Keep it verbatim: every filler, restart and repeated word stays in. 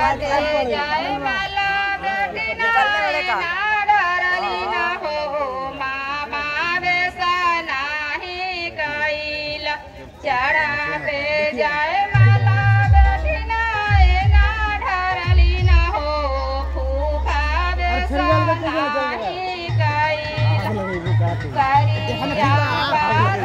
जय माला बेटी नाडरली ना हो मामा बेसा नाही कैल चढ़ा पे जय माला बेटी नाडरली ना हो फूफा बेसा नाही कैल करिया